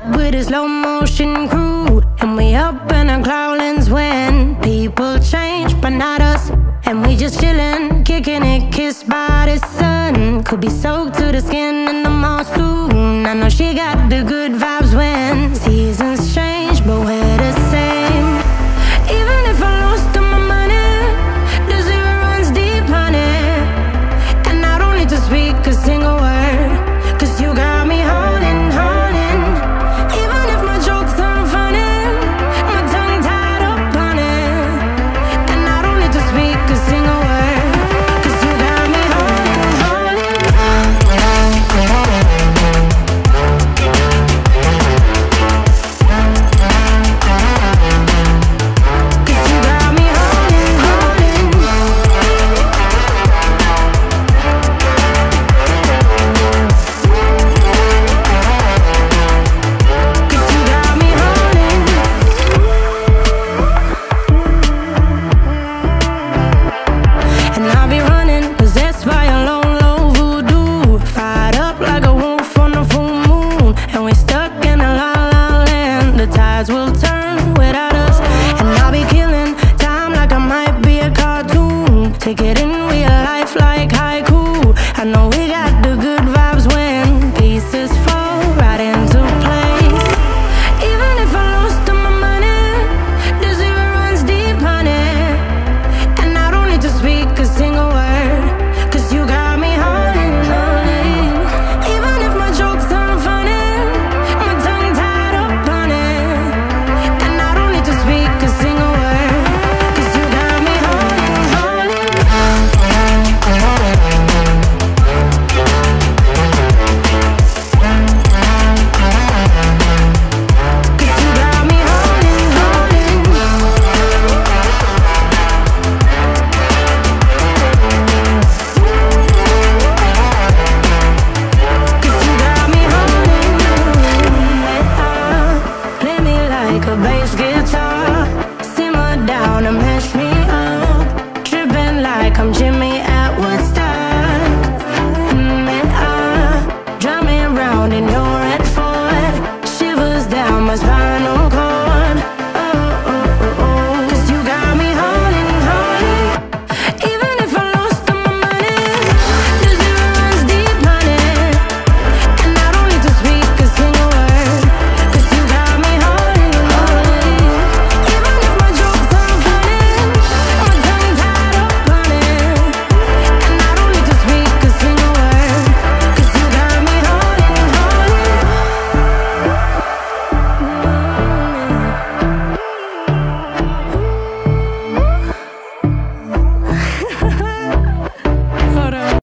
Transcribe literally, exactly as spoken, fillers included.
with a slow motion crew, and we up in our clouds when people change, but not us. And we just chillin', kicking it, kissed by the sun. Could be soaked to the skin in the monsoon. I know she got the good vibes when